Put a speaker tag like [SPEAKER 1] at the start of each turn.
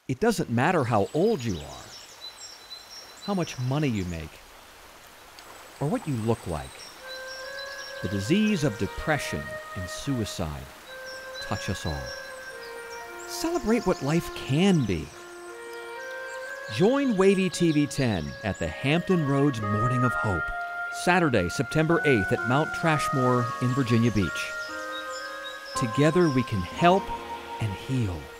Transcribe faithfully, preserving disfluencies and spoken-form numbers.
[SPEAKER 1] It doesn't matter how old you are, how much money you make, or what you look like. The disease of depression and suicide touch us all. Celebrate what life can be. Join Wavy T V ten at the Hampton Roads Morning of Hope, Saturday, September eighth at Mount Trashmore in Virginia Beach. Together we can help and heal.